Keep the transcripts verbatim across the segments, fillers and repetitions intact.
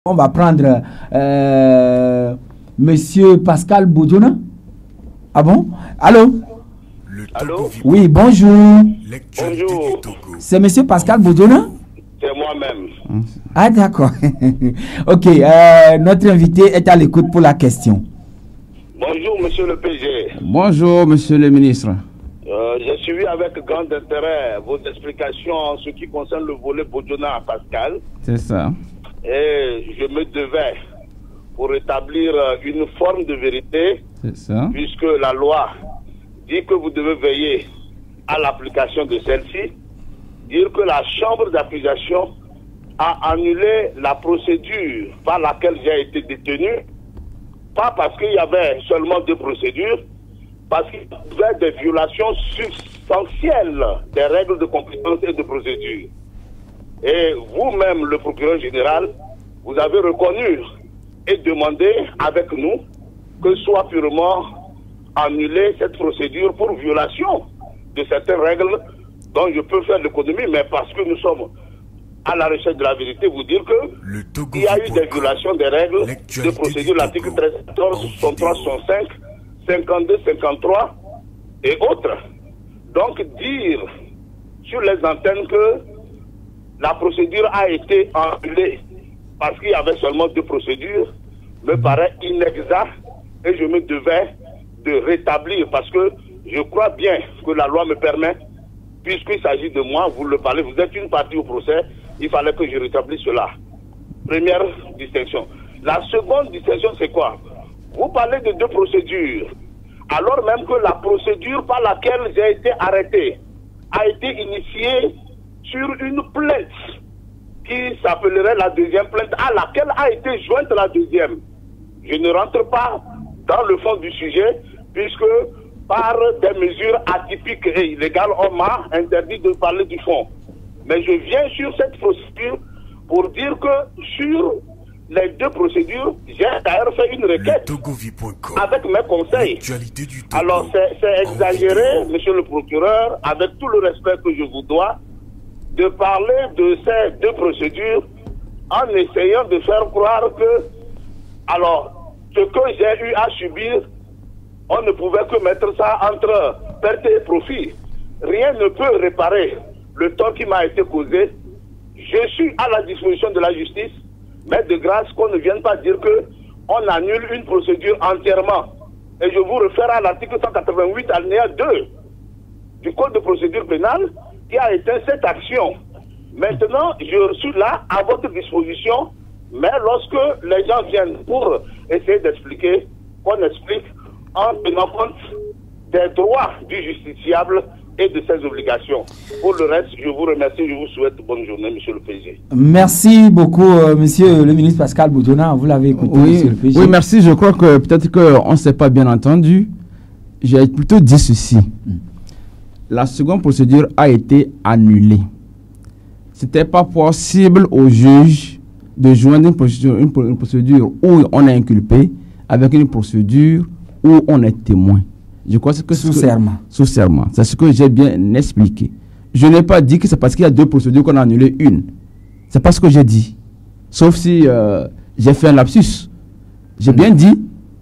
On va prendre euh, Monsieur Pascal Boudjouna. Ah bon? Allô? Allô? Oui, bonjour. Bonjour. C'est Monsieur Pascal Boudjouna? C'est moi-même. Ah d'accord. Ok, euh, notre invité est à l'écoute pour la question. Bonjour Monsieur le P G. Bonjour Monsieur le ministre. Euh, J'ai suivi avec grand intérêt vos explications en ce qui concerne le volet Boudjouna à Pascal. C'est ça. Et je me devais pour rétablir une forme de vérité, C'est ça. puisque la loi dit que vous devez veiller à l'application de celle-ci, dire que la chambre d'accusation a annulé la procédure par laquelle j'ai été détenu, pas parce qu'il y avait seulement deux procédures, parce qu'il y avait des violations substantielles des règles de compétence et de procédure. Et vous-même, le procureur général, vous avez reconnu et demandé avec nous que soit purement annulée cette procédure pour violation de certaines règles dont je peux faire l'économie, mais parce que nous sommes à la recherche de la vérité, vous dire que il y a eu des violations des règles de procédure, l'article treize, quatorze, soixante-trois, soixante-cinq, cinquante-deux, cinquante-trois et autres. Donc dire sur les antennes que la procédure a été annulée parce qu'il y avait seulement deux procédures me paraît inexact et je me devais de rétablir parce que je crois bien que la loi me permet, puisqu'il s'agit de moi, vous le parlez, vous êtes une partie au procès, il fallait que je rétablisse cela. Première distinction. La seconde distinction, c'est quoi? Vous parlez de deux procédures, alors même que la procédure par laquelle j'ai été arrêté a été initiée sur une plainte qui s'appellerait la deuxième plainte, à laquelle a été jointe la deuxième. Je ne rentre pas dans le fond du sujet, puisque par des mesures atypiques et illégales, on m'a interdit de parler du fond. Mais je viens sur cette procédure pour dire que sur les deux procédures, j'ai d'ailleurs fait une requête avec mes conseils. Alors c'est exagéré, monsieur le procureur, avec tout le respect que je vous dois, de parler de ces deux procédures en essayant de faire croire que, alors, ce que j'ai eu à subir, on ne pouvait que mettre ça entre perte et profit. Rien ne peut réparer le tort qui m'a été causé. Je suis à la disposition de la justice, mais de grâce qu'on ne vienne pas dire que on annule une procédure entièrement. Et je vous réfère à l'article cent quatre-vingt-huit, alinéa deux du Code de procédure pénale, qui a éteint cette action. Maintenant, je suis là à votre disposition, mais lorsque les gens viennent pour essayer d'expliquer, qu'on explique en tenant compte des droits du justiciable et de ses obligations. Pour le reste, je vous remercie, je vous souhaite bonne journée, monsieur le P G. Merci beaucoup, euh, monsieur le ministre Pascal Boudjouna. Vous l'avez écouté, Oui, monsieur le P G. oui, merci. Je crois que peut-être qu'on ne s'est pas bien entendu. J'ai plutôt dit ceci. Mm. La seconde procédure a été annulée. Ce n'était pas possible au juge de joindre une procédure, une, une procédure où on est inculpé avec une procédure où on est témoin. Je crois que sous serment. Sous serment. C'est ce que j'ai bien expliqué. Je n'ai pas dit que c'est parce qu'il y a deux procédures qu'on a annulé une. C'est pas ce que j'ai dit. Sauf si euh, j'ai fait un lapsus. J'ai mmh. bien dit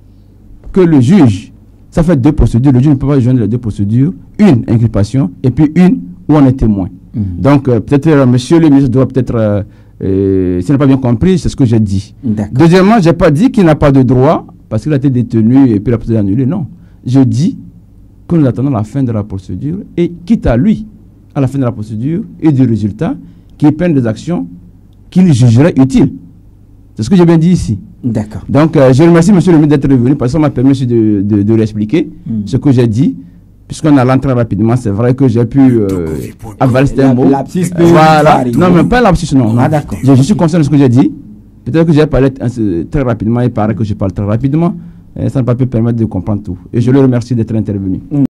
que le juge, ça fait deux procédures. Le juge ne peut pas joindre les deux procédures. Une inculpation et puis une où on est témoin. Mmh. Donc, euh, peut-être, euh, monsieur le ministre doit peut-être, euh, euh, s'il n'a pas bien compris, c'est ce que j'ai dit. Deuxièmement, je n'ai pas dit qu'il n'a pas de droit parce qu'il a été détenu et puis la procédure annulée. Non. Je dis que nous attendons la fin de la procédure et quitte à lui, à la fin de la procédure et du résultat, qu'il prenne des actions qu'il jugerait utiles. C'est ce que j'ai bien dit ici. D'accord. Donc, euh, je remercie monsieur le ministre d'être revenu parce que ça m'a permis de, de, de l'expliquer, mmh. ce que j'ai dit. Puisqu'on a l'entrée rapidement, c'est vrai que j'ai pu euh, avaler ces mots. Voilà. Non, mais pas l'abscisse, non. non. Ah, d'accord. Je, je suis conscient de ce que j'ai dit. Peut-être que j'ai parlé très rapidement, il paraît que je parle très rapidement. Et ça ne va pas pu permettre de comprendre tout. Et je le remercie d'être intervenu. Mm.